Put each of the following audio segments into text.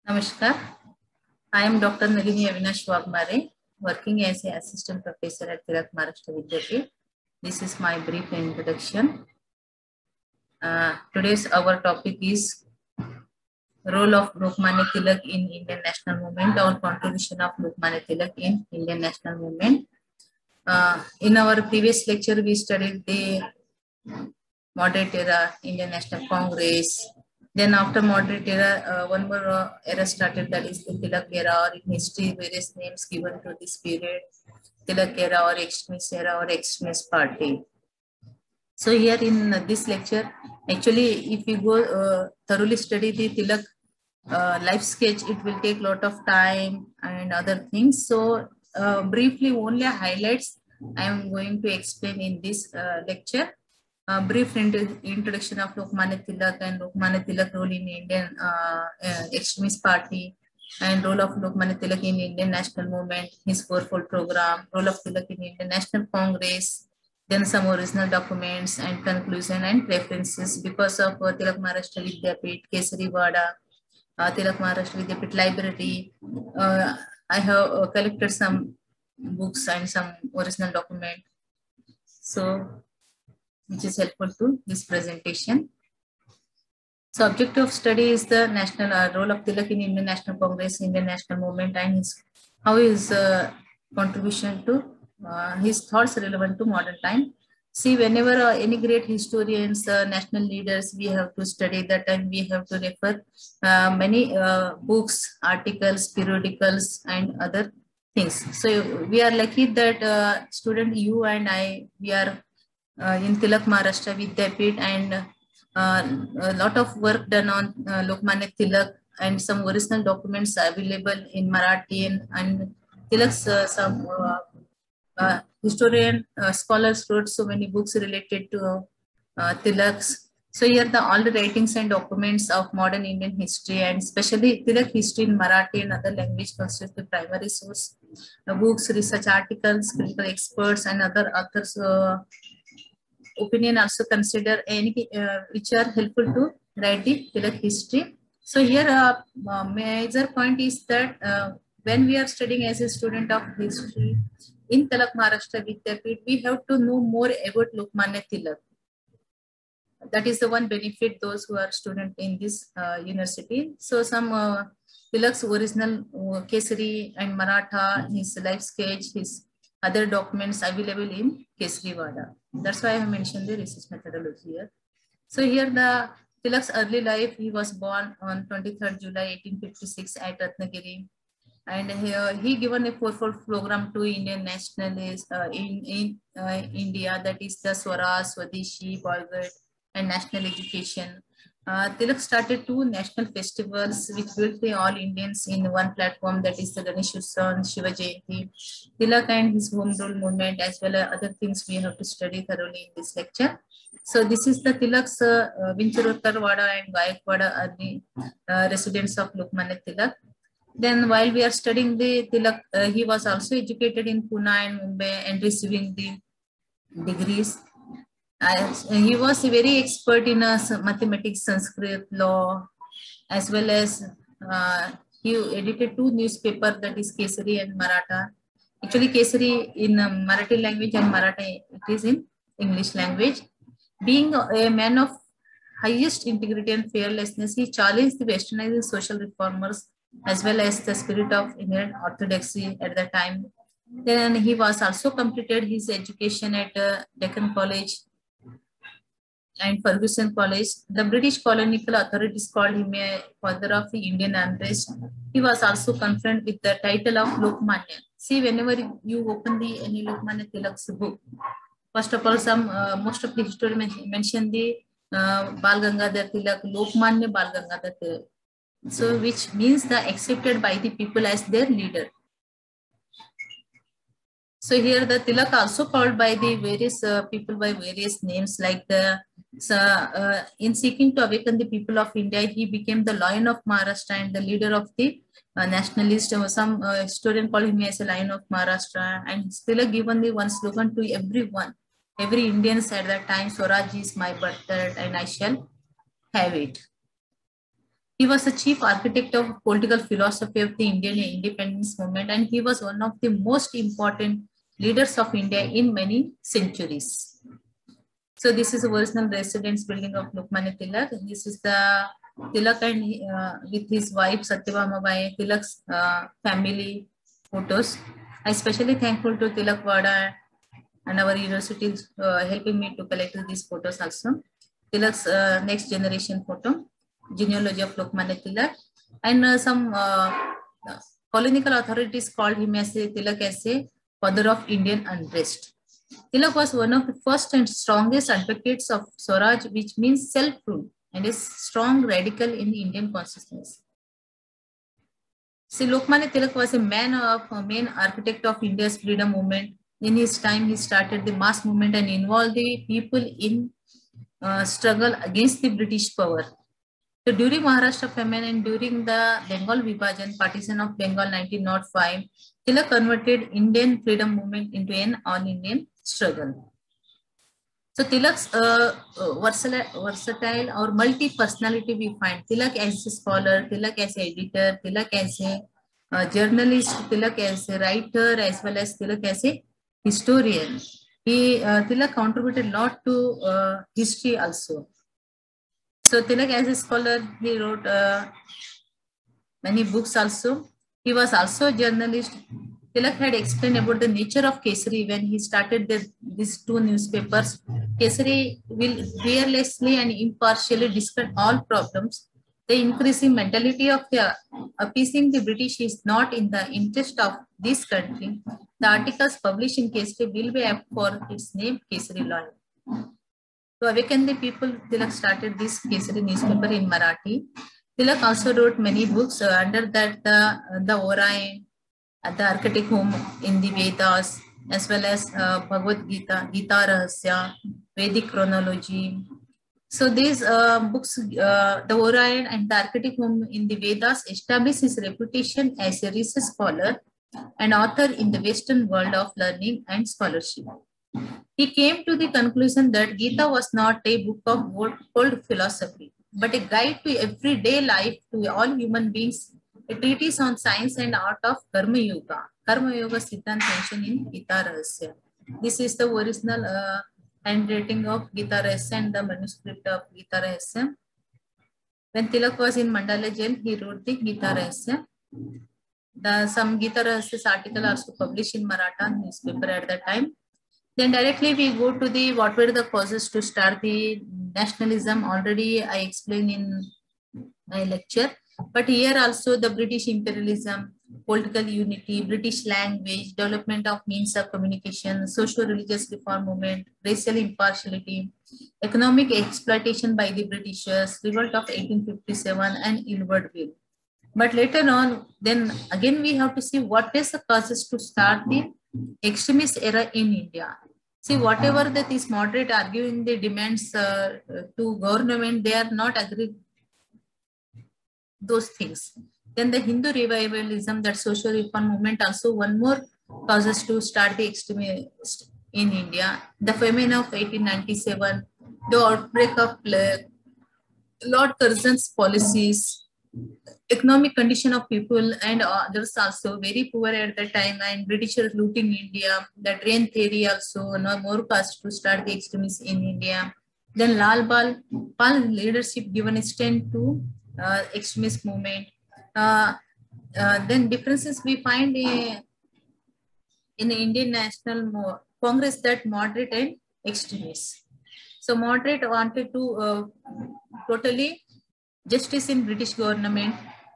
Namaskar. I am Dr. Nalini Avinash Wagmare, working as an assistant professor at Tilak Maharashtra Vidyapith. This is my brief introduction. Today's our topic is role of Lokmanya Tilak in Indian national movement or contribution of Lokmanya Tilak in Indian national movement. In our previous lecture, we studied the moderate era, Indian National Congress. Then after moderate era, one more era started, that is the Tilak era, or in history, various names given to this period, Tilak era or extremist party. So here in this lecture, actually, if you go thoroughly study the Tilak life sketch, it will take a lot of time and other things. So briefly, only highlights I am going to explain in this lecture. Brief introduction of Lokmanya Tilak and Lokmanya Tilak role in Indian extremist party and role of Lokmanya Tilak in Indian national movement, his fourfold program, role of Tilak in Indian National Congress, then some original documents and conclusion and references because of Tilak Maharashtra Vidyapith, Kesari Wada, Tilak Maharashtra Vidyapith Library. I have collected some books and some original document. So which is helpful to this presentation. So objective of study is the national role of Tilak in Indian National Congress, Indian National Movement, and how his contribution to his thoughts relevant to modern time. See, whenever any great historians, national leaders, we have to study that, and we have to refer many books, articles, periodicals, and other things. So we are lucky that student you and I, we are in Tilak Maharashtra Vidyapith, and a lot of work done on Lokmanya Tilak, and some original documents available in Marathi, and Tilak's some historian scholars wrote so many books related to Tilak's. So here all the writings and documents of modern Indian history, and especially Tilak history in Marathi and other language constitute the primary source. Books, research articles, critical experts, and other authors' opinion also consider any which are helpful to write the Tilak history. So here major point is that when we are studying as a student of history in Tilak Maharashtra Vidyapith, we have to know more about Lokmanya Tilak. That is the one benefit those who are student in this university. So some Tilak's original Kesari and Maratha, his life sketch, his other documents available in Kesari Wada. That's why I have mentioned the research methodology here. So here the Tilak's early life, he was born on 23rd July 1856 at Ratnagiri. And he given a fourfold program to Indian nationalists in India, that is the Swaraj, Swadeshi, Boycott, and national education. Tilak started two national festivals which built the all Indians in one platform, that is the Ganesh Utsav and Shiva Jayanti. Tilak and his home rule movement, as well as other things we have to study thoroughly in this lecture. So this is the Tilak's Vincharotar Wada and Gayakwada are the residents of Lokmanya Tilak. Then while we are studying the Tilak, he was also educated in Pune and Mumbai and receiving the degrees. He was very expert in mathematics, Sanskrit, law, as well as he edited two newspapers, that is Kesari and Maratha. Actually, Kesari in Marathi language and Maratha it is in English language. Being a man of highest integrity and fearlessness, he challenged the westernizing social reformers as well as the spirit of inherent orthodoxy at the time. Then he was also completed his education at Deccan College and Ferguson College. The British colonial authorities called him a father of the Indian unrest. He was also confronted with the title of Lokmanya. See, whenever you open the any Lokmanya Tilak's book, first of all, some most of the historians mention the Bal Gangadhar Tilak, Lokmanya Bal Gangadhar Tilak. So, which means the accepted by the people as their leader. So here the Tilak also called by the various people by various names, like the in seeking to awaken the people of India, he became the Lion of Maharashtra and the leader of the nationalist. Some historian call him as a Lion of Maharashtra, and Tilak given the one slogan to everyone, every Indian at that time: Swaraj is my birthright and I shall have it. He was the chief architect of political philosophy of the Indian independence movement, and he was one of the most important leaders of India in many centuries. So this is the original residence building of Lokmanya Tilak. This is the Tilak and with his wife Satyabhama Bai, Tilak's family photos. I especially thankful to Tilak Wada and our universities helping me to collect these photos also. Tilak's next generation photo, genealogy of Lokmanya Tilak, and some colonial authorities called him as a Tilak as a father of Indian unrest. Tilak was one of the first and strongest advocates of Swaraj, which means self-rule, and is strong radical in the Indian consciousness. See, Lokmanya Tilak was a main architect of India's freedom movement. In his time, he started the mass movement and involved the people in struggle against the British power. So during Maharashtra famine and during the Bengal Vibhajan, partition of Bengal 1905, Tilak converted Indian freedom movement into an all-Indian struggle. So Tilak's versatile or multi-personality we find. Tilak as a scholar, Tilak as an editor, Tilak as a journalist, Tilak as a writer, as well as Tilak as a historian. Tilak contributed a lot to history also. So Tilak as a scholar, he wrote many books also. He was also a journalist. Tilak had explained about the nature of Kesari when he started these two newspapers. Kesari will fearlessly and impartially discuss all problems. The increasing mentality of appeasing the British is not in the interest of this country. The articles published in Kesari will be apt for its name, Kesari Law. To awaken the people, Tilak started this Kesari newspaper in Marathi. Tilak also wrote many books under that the Orayan, the Archaic Home in the Vedas, as well as Bhagavad Gita, Gita Rahasya, Vedic Chronology. So these books, the Orayan and the Archaic Home in the Vedas established his reputation as a research scholar and author in the Western world of learning and scholarship. He came to the conclusion that Gita was not a book of cold philosophy, but a guide to everyday life to all human beings, a treatise on science and art of Karma Yoga. Karma Yoga Siddhant mentioned in Gita Rahasya. This is the original handwriting of Gita Rahasya and the manuscript of Gita Rahasya. When Tilak was in Mandala jail, he wrote the Gita Rahasya. Some Gita Rahasya's article also published in Maratha newspaper at that time. Then directly we go to the what were the causes to start the nationalism. Already I explained in my lecture, but here also the British imperialism, political unity, British language, development of means of communication, socio-religious reform movement, racial impartiality, economic exploitation by the Britishers, revolt of 1857 and Ilford Bill. But later on, then again we have to see what is the causes to start the extremist era in India. See, whatever that is moderate arguing the demands to government, they are not agreed those things. Then the Hindu revivalism, that social reform movement, also one more causes to start the extremist in India. The famine of 1897, the outbreak of plague, Lord Curzon's policies, economic condition of people and others also very poor at the time, and Britishers looting India, the train theory also, no more cause to start the extremists in India. Then Lal Pal leadership given strength to extremist movement. Then differences we find in the Indian National Congress, that moderate and extremists. So moderate wanted to totally justice in British government.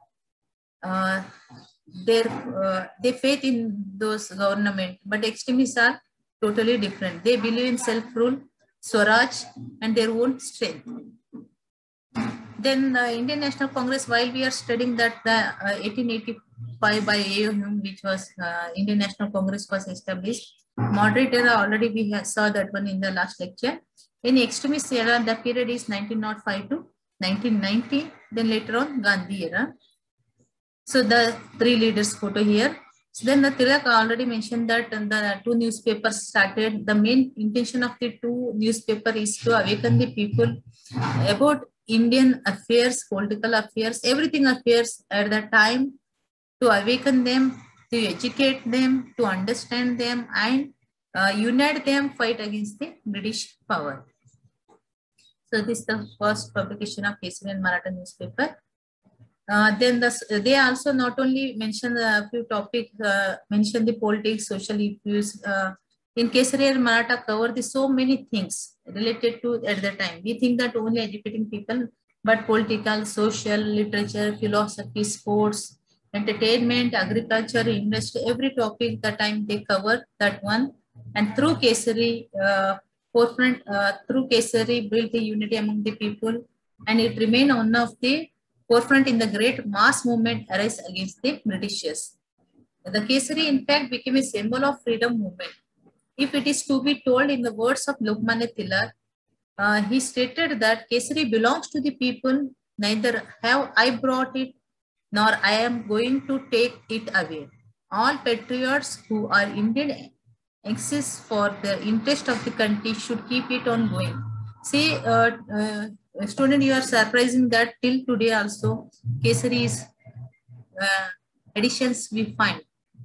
They faith in those government, but extremists are totally different. They believe in self-rule, Swaraj, and their own strength. Then the Indian National Congress, while we are studying that the 1885 by A.O. Hume, which was Indian National Congress was established. Moderate era, already we saw that one in the last lecture. In extremist era, the period is 1905 to 1990. Then later on, Gandhi era. So the three leaders photo here. So then the Tilak already mentioned that the two newspapers started. The main intention of the two newspapers is to awaken the people about Indian affairs, political affairs, everything affairs at that time to awaken them, to educate them, to understand them, and unite them, fight against the British power. So this is the first publication of Kesari and Maratha newspaper. Then they also not only mention a few topics, mention the politics, social issues. In Kesari and Maratha cover the so many things related to at the time. We think that only educating people, but political, social, literature, philosophy, sports, entertainment, agriculture, industry, every topic that time they cover that one. And through Kesari, through Kesari built the unity among the people, and it remained one of the forefront in the great mass movement arise against the Britishers. The Kesari, in fact, became a symbol of freedom movement. If it is to be told in the words of Lokmanya Tilak, he stated that Kesari belongs to the people, neither have I brought it, nor I am going to take it away. All patriots who are indeed anxious for the interest of the country should keep it on going. See, student, you are surprising that till today also Kesari's editions we find.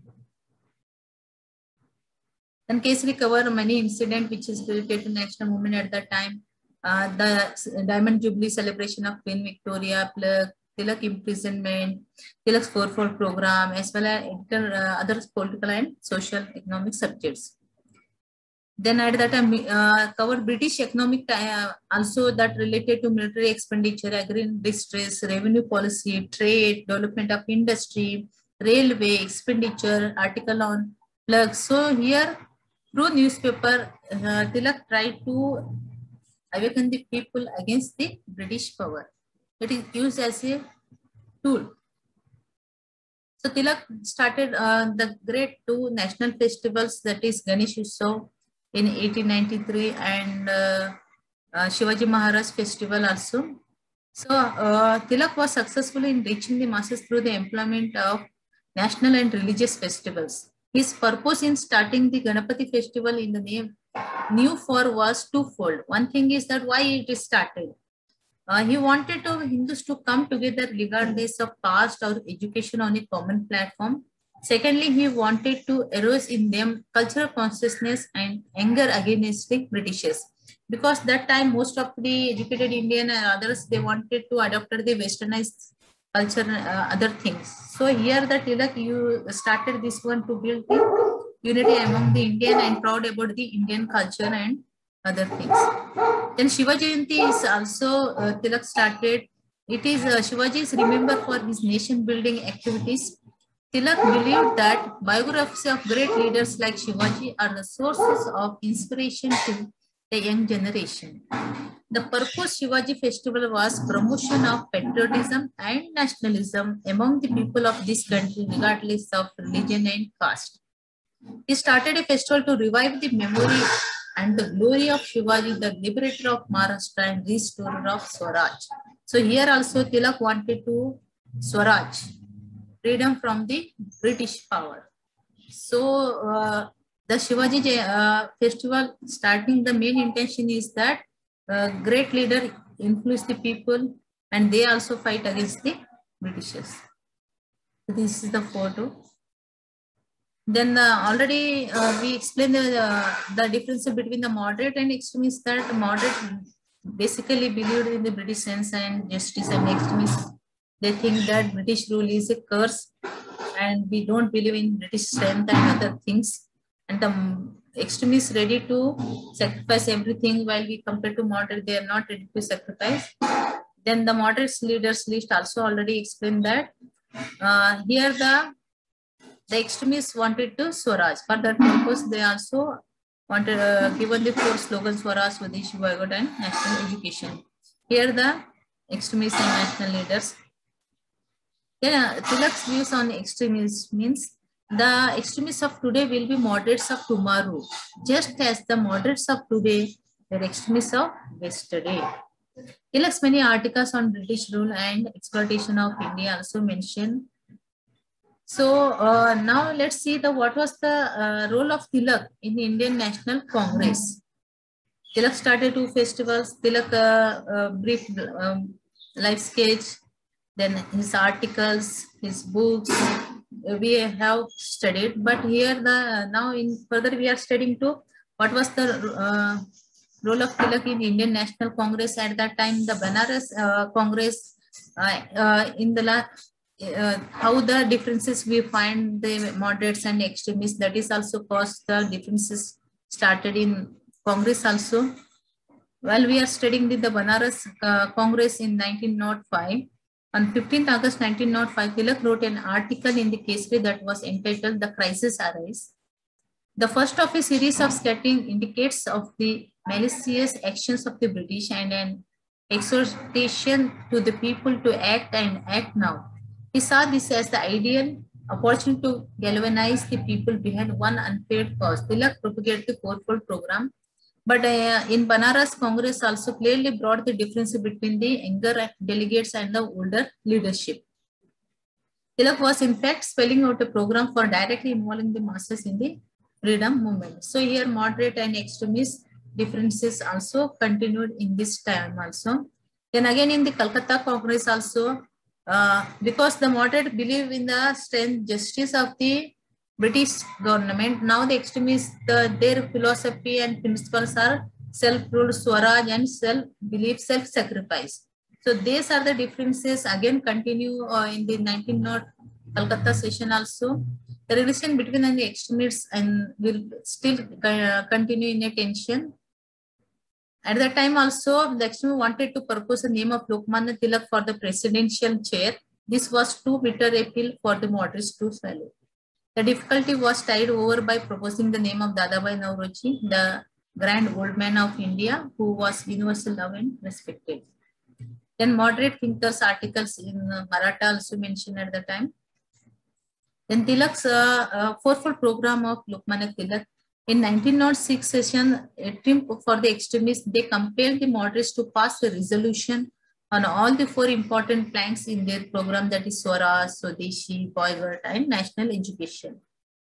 And Kesari cover many incidents which is related to national movement at that time. The Diamond Jubilee celebration of Queen Victoria, Tilak imprisonment, Tilak's 4-4 program, as well as other political and social economic subjects. Then at that time, covered British economic also that related to military expenditure, agrarian distress, revenue policy, trade, development of industry, railway expenditure, article on plugs. So here, through newspaper, Tilak tried to awaken the people against the British power. It is used as a tool. So Tilak started the great two national festivals, that is Ganesh Utsav in 1893 and Shivaji Maharaj festival also. So Tilak was successful in reaching the masses through the employment of national and religious festivals. His purpose in starting the Ganapati festival in the name New for was twofold. One thing is that why it is started. He wanted Hindus to come together regardless of caste or education on a common platform. Secondly, he wanted to arouse in them cultural consciousness and anger against the Britishers. Because that time, most of the educated Indian and others, they wanted to adopt the westernized culture and other things. So here the Tilak, you started this one to build the unity among the Indian and proud about the Indian culture and other things. Then Shiva Jayanti is also Tilak started. It is Shivaji is remembered for his nation building activities. Tilak believed that biographies of great leaders like Shivaji are the sources of inspiration to the young generation. The purpose Shivaji festival was promotion of patriotism and nationalism among the people of this country regardless of religion and caste. He started a festival to revive the memory and the glory of Shivaji, the liberator of Maharashtra and restorer of Swaraj. So here also Tilak wanted to Swaraj, freedom from the British power. So the Shivaji festival starting, the main intention is that great leader influence the people and they also fight against the Britishers. This is the photo. Then already we explained the difference between the moderate and extremists, that moderate basically believed in the British sense and justice, and extremists, they think that British rule is a curse and we don't believe in British strength and other things. And the extremists ready to sacrifice everything, while we compare to moderate, they are not ready to sacrifice. Then the moderate leaders list also already explained that here the extremists wanted to Swaraj. For that purpose, they also wanted given the 4 slogans: Swaraj, Swadeshi, Boycott, and national education. Here the extremists and national leaders. Then Tilak's views on extremists means the extremists of today will be moderates of tomorrow, just as the moderates of today were extremists of yesterday. Tilak's many articles on British rule and exploitation of India also mention. So now let's see what was the role of Tilak in the Indian National Congress. Tilak started two festivals. Tilak brief life sketch, then his articles, his books. We have studied, but here the now in further we are studying to what was the role of Tilak in Indian National Congress at that time, the Banaras Congress in the how the differences we find the moderates and extremists, that is also caused the differences started in Congress also. While we are studying the Banaras Congress in 1905, on 15th August 1905, Tilak wrote an article in the Kesari that was entitled "The Crisis Arise." The first of a series of scattering indicates of the malicious actions of the British and an exhortation to the people to act and act now. He saw this as the ideal opportunity to galvanize the people behind one unpaid cause. Tilak propagated the fourfold program, but in Banaras Congress also clearly brought the difference between the younger delegates and the older leadership. Tilak was in fact spelling out a program for directly involving the masses in the freedom movement. So here moderate and extremist differences also continued in this time also. Then again in the Calcutta Congress also, because the moderate believe in the strength, justice of the British government, now the extremists, their philosophy and principles are self-rule, Swaraj and self-belief, self-sacrifice. So these are the differences again continue in the 19 Calcutta session also. The relation between the extremists and will still continue in a tension. At that time also, the extremists wanted to propose the name of Lokmanya Tilak for the presidential chair. This was too bitter a pill for the moderates to swallow. The difficulty was tied over by proposing the name of Dadabhai Naoroji, the grand old man of India, who was universal loved and respected. Then moderate thinkers' articles in Maratha also mentioned at the time. Then Tilak's fourfold program of Lokmanya Tilak. In 1906 session, a trip for the extremists, they compelled the moderates to pass a resolution on all the four important planks in their program, that is Swaraj, Swadeshi, Boycott, and national education.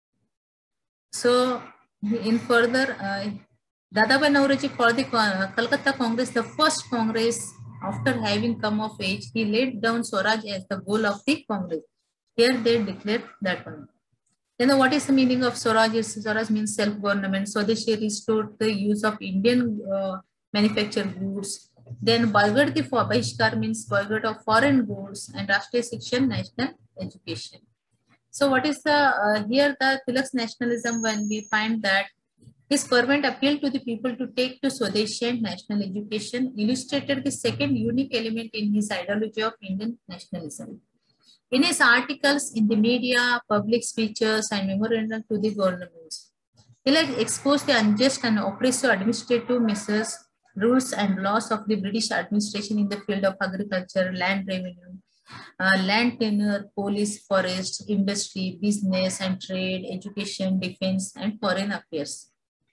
So, in further, Dadabhai Naoroji for the Calcutta Congress, the first Congress after having come of age, he laid down Swaraj as the goal of the Congress. Here they declared that one. Then what is the meaning of Swaraj? Swaraj means self-government. Swadeshi restored the use of Indian manufactured goods. Then Boycott the Bahishkar means boycott of foreign goods, and Rashtriya Shiksha, national education. So what is the here the Tilak's nationalism, when we find that his fervent appeal to the people to take to Swadeshi and national education illustrated the second unique element in his ideology of Indian nationalism. In his articles in the media, public speeches, and memorandum to the governments, Tilak exposed the unjust and oppressive administrative measures, rules, and laws of the British administration in the field of agriculture, land revenue, land tenure, police, forest, industry, business and trade, education, defense, and foreign affairs.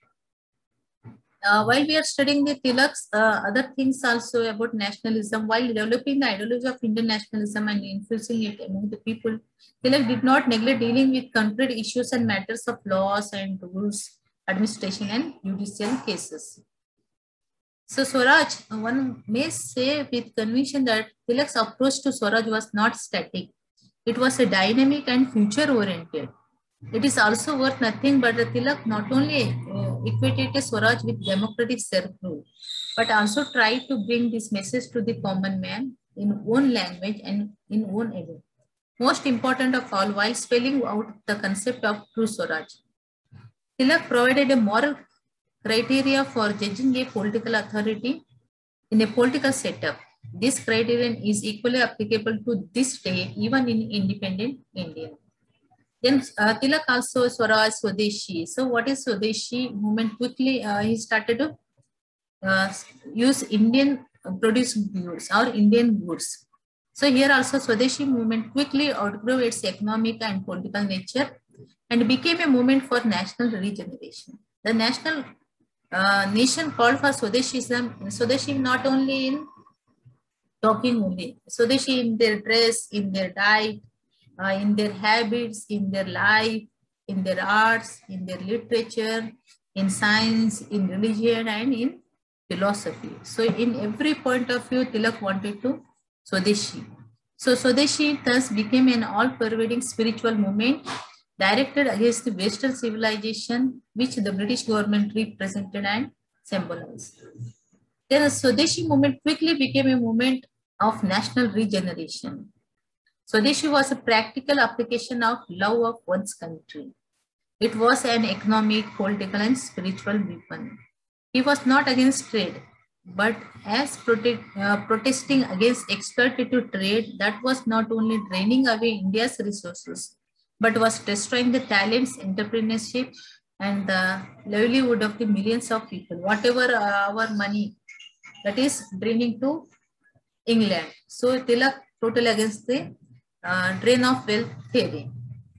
While we are studying the Tilak's other things also about nationalism, while developing the ideology of Indian nationalism and infusing it among the people, Tilak did not neglect dealing with concrete issues and matters of laws and rules, administration and judicial cases. So Swaraj, one may say with conviction that Tilak's approach to Swaraj was not static. It was a dynamic and future-oriented. It is also worth nothing but Tilak not only equated Swaraj with democratic self-rule, but also tried to bring this message to the common man in own language and in own age. Most important of all, while spelling out the concept of true Swaraj, Tilak provided a moral criteria for judging a political authority in a political setup. This criterion is equally applicable to this day, even in independent India. Then Tilak also Swaraj, Swadeshi. So what is Swadeshi movement? Quickly, he started to use Indian produced goods or Indian goods. So here also Swadeshi movement quickly outgrew its economic and political nature and became a movement for national regeneration. The national nation called for Swadeshism. Swadeshi not only in talking only, Swadeshi in their dress, in their diet, in their habits, in their life, in their arts, in their literature, in science, in religion, and in philosophy. So in every point of view, Tilak wanted to Swadeshi. So Swadeshi thus became an all-pervading spiritual movement directed against the Western civilization, which the British government represented and symbolized. Then the Swadeshi movement quickly became a movement of national regeneration. Swadeshi was a practical application of love of one's country. It was an economic, political, and spiritual weapon. He was not against trade, but as protesting against exploitative trade that was not only draining away India's resources, but was destroying the talents, entrepreneurship, and the livelihood of the millions of people. Whatever our money that is draining to England. So Tilak totally against the drain of wealth theory.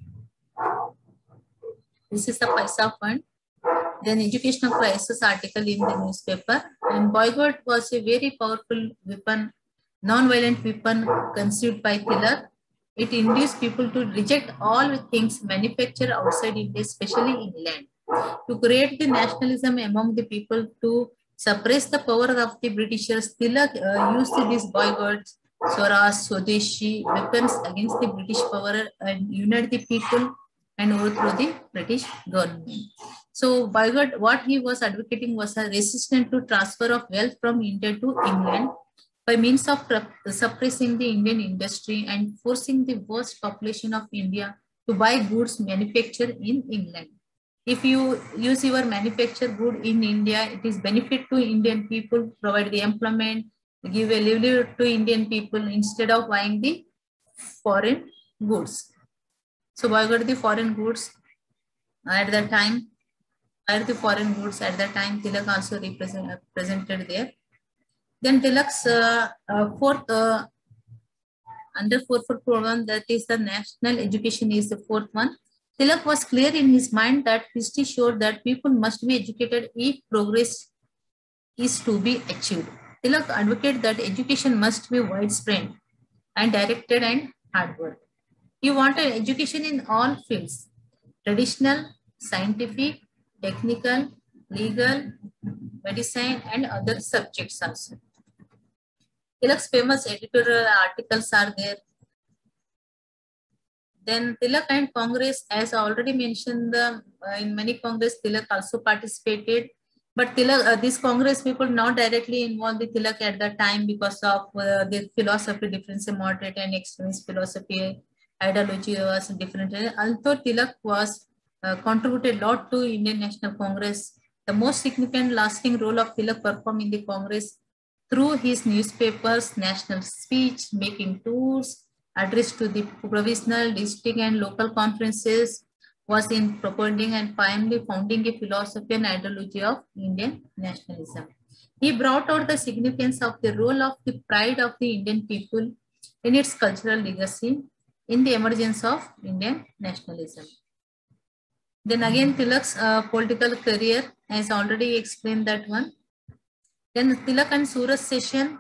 This is the Paisa Fund. Then educational crisis article in the newspaper. And boycott was a very powerful weapon, non-violent weapon conceived by Tilak. It induced people to reject all things manufactured outside India, especially England, to create the nationalism among the people, to suppress the power of the Britishers. Tilak used these boycotts, Swaraj, Swadeshi weapons against the British power and unite the people and overthrow the British government. So boycott, what he was advocating was a resistance to transfer of wealth from India to England by means of suppressing the Indian industry and forcing the vast population of India to buy goods manufactured in England. If you use your manufactured good in India, it is benefit to Indian people, provide the employment, give a livelihood to Indian people instead of buying the foreign goods. So boycott the foreign goods at that time. The foreign goods at that time, Tilak also represented there. Then Tilak's under fourth program, that is the national education is the fourth one. Tilak was clear in his mind that history showed that people must be educated if progress is to be achieved. Tilak advocated that education must be widespread and directed and hard work. He wanted education in all fields, traditional, scientific, technical, legal, medicine, and other subjects also. Tilak's famous editorial articles are there. Then Tilak and Congress, as I already mentioned, in many Congress, Tilak also participated. But Tilak, these Congress people not directly involved with Tilak at that time because of their philosophy difference, moderate and extremist philosophy, ideology was different. Although Tilak was contributed a lot to Indian National Congress, the most significant lasting role of Tilak performed in the Congress through his newspapers, national speech, making tours, address to the provincial, district and local conferences, was in propounding and finally founding a philosophy and ideology of Indian nationalism. He brought out the significance of the role of the pride of the Indian people in its cultural legacy in the emergence of Indian nationalism. Then again, Tilak's political career, as already explained that one. Then Tilak and Surat session,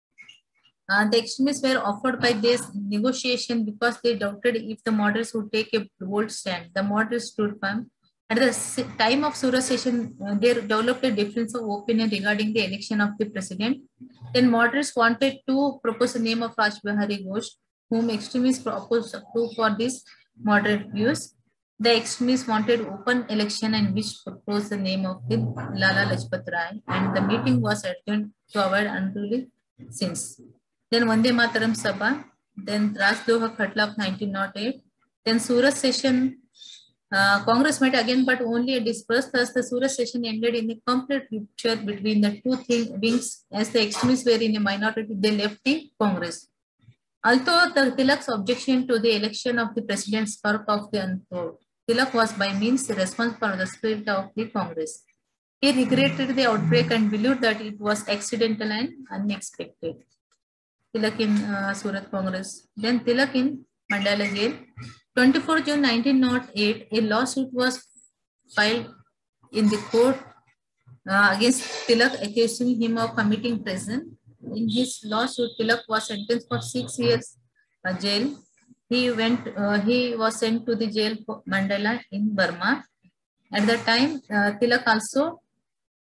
the extremists were offered by this negotiation because they doubted if the moderates would take a bold stand. The moderates stood firm. At the time of Surat session, they developed a difference of opinion regarding the election of the president. Then moderates wanted to propose the name of Raj Bihari Ghosh, whom extremists proposed for this moderate views. The extremists wanted open election and wished to propose the name of the Lala Lajpat Rai, and the meeting was adjourned to avoid unruly scenes. Then Vande Mataram Sabha, then Rajdoha Khatla of 1908, then Surat session, Congress met again but only dispersed. Thus the Surat session ended in a complete rupture between the two wings. As the extremists were in a minority, they left the Congress. Although the Tilak's objection to the election of the president spark of the untoward, Tilak was by means responsible for the spirit of the Congress. He regretted the outbreak and believed that it was accidental and unexpected. Tilak in Surat Congress. Then Tilak in Mandala Jail. 24 June 1908, a lawsuit was filed in the court against Tilak, accusing him of committing treason. In his lawsuit, Tilak was sentenced for 6 years jail. He was sent to the jail for Mandala in Burma. At that time, Tilak also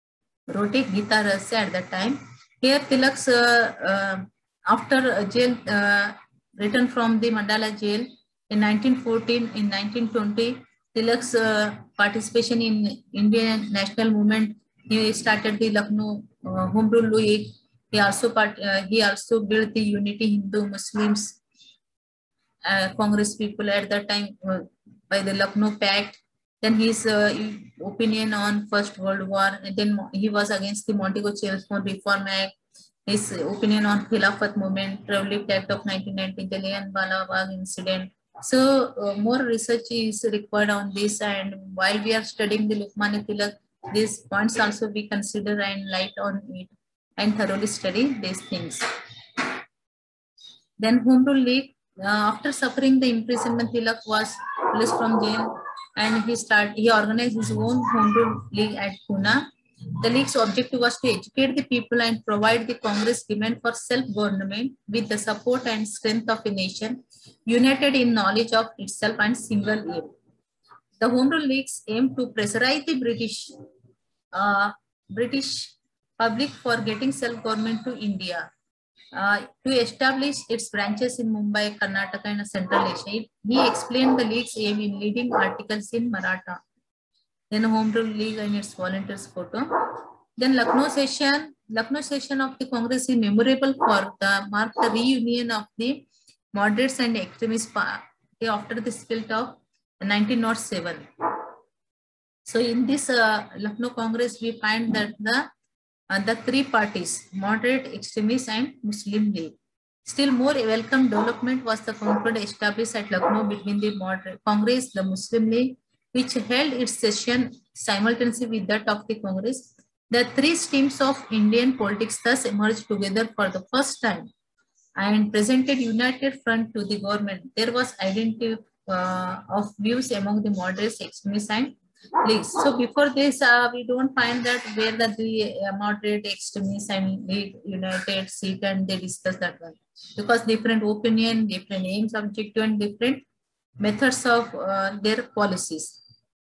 wrote a Gita Rasya at that time. Here Tilak's after jail returned from the Mandala jail in 1914, in 1920, Tilak's participation in Indian national movement. He started the Lucknow Home Rule League. He also built the Unity Hindu Muslims Congress people at that time by the Lucknow Pact. Then his opinion on First World War, and then he was against the Montego Chelmsford Reform Act. His opinion on Khilafat movement, Revolution Act of 1990, the Jallianwala Bagh incident. So more research is required on this, and while we are studying the Lokmanya Tilak, these points also we consider and light on it and thoroughly study these things. Then Home Rule League. After suffering the imprisonment, Tilak was released from jail, and he organized his own Home Rule League at Pune. The league's objective was to educate the people and provide the Congress demand for self-government with the support and strength of a nation united in knowledge of itself and single aim. The Home Rule Leagues aimed to pressurize the British public for getting self-government to India. To establish its branches in Mumbai, Karnataka, and Central Asia. He explained the league's aim in leading articles in Maratha. Then Home Rule League and its volunteers photo. Then Lucknow session of the Congress is memorable for mark the reunion of the moderates and extremist party after the split of 1907. So in this Lucknow Congress, we find that the three parties, moderate, extremist, and Muslim League. Still more welcome development was the concord established at Lucknow between the moderate Congress, the Muslim League, which held its session simultaneously with that of the Congress. The three streams of Indian politics thus emerged together for the first time and presented united front to the government. There was identity of views among the moderates, extremists, and leagues. So before this, we don't find that where the moderate, extremists, and league united sit and they discuss that one, because different opinion, different aims, objective, and different methods of their policies.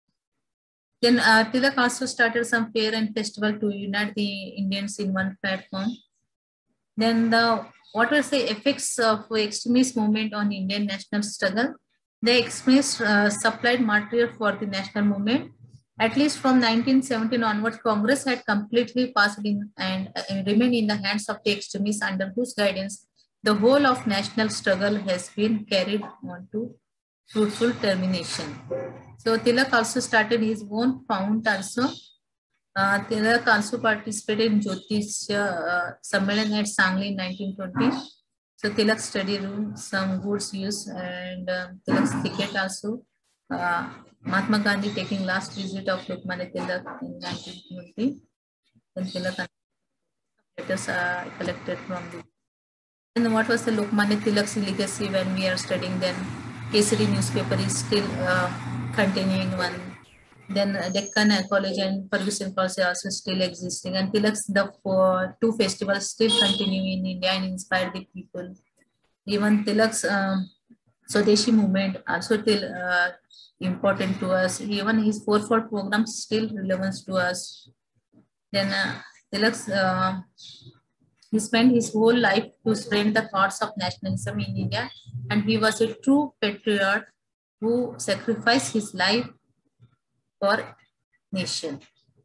Then Tilak also started some fair and festival to unite the Indians in one platform. Then what was the effects of extremist movement on Indian national struggle? The extremists supplied material for the national movement. At least from 1917 onwards, Congress had completely passed in and remained in the hands of the extremists, under whose guidance the whole of national struggle has been carried on to fruitful termination. So Tilak also started his own fount also. Tilak also participated in Jyotish Sammelan at Sangli in 1920. So Tilak study room, some goods use, and Tilak's ticket also. Mahatma Gandhi taking last visit of Lokmanya Tilak in 1920. Then Tilak letters collected from the. And what was the Lokmanya Tilak's legacy when we are studying? Then Kesari newspaper is still continuing one. Then Deccan College and Ferguson College are also still existing. And Tilak's two festivals still continue in India and inspire the people. Even Tilak's Swadeshi movement also still important to us. Even his 4-4 programs still relevant to us. Then Tilak's he spent his whole life to spread the thoughts of nationalism in India, and he was a true patriot who sacrificed his life for nation.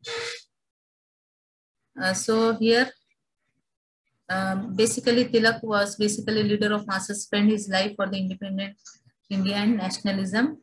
So here, basically Tilak was basically leader of masses, spent his life for the independent India and nationalism.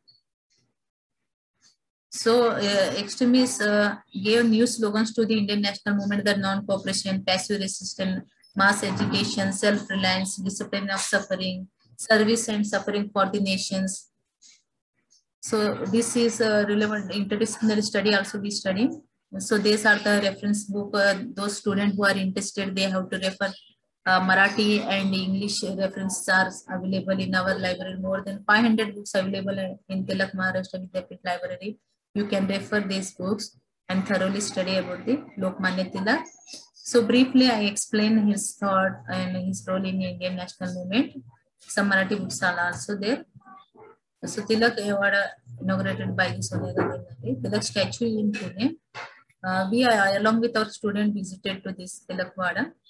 So extremists gave new slogans to the Indian national movement: the non-cooperation, passive resistance, mass agitation, self-reliance, discipline of suffering, service and suffering for the nations. So this is a relevant interdisciplinary study also we study. So these are the reference book. Those students who are interested, they have to refer. Marathi and English references are available in our library. More than 500 books available in Tilak Maharashtra Vidyapith Library. You can refer these books and thoroughly study about the Lokmanya Tilak. So briefly, I explain his thought and his role in Indian national movement. Some Marathi books are also there. So Tilak Award inaugurated by the Sonia Gandhi. Tilak statue in Pune. we along with our student visited to this Tilakwada.